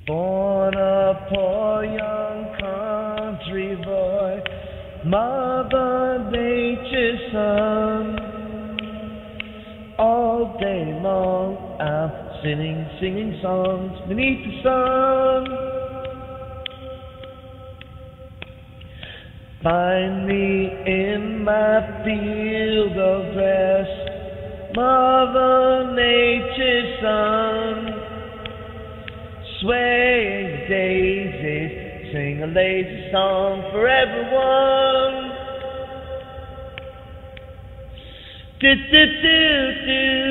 Born a poor young country boy, Mother Nature's son. All day long I'm singing songs beneath the sun. Find me in my field of grass, Mother Nature's son. Swaying daisies, sing a lazy song for everyone. Do do do do.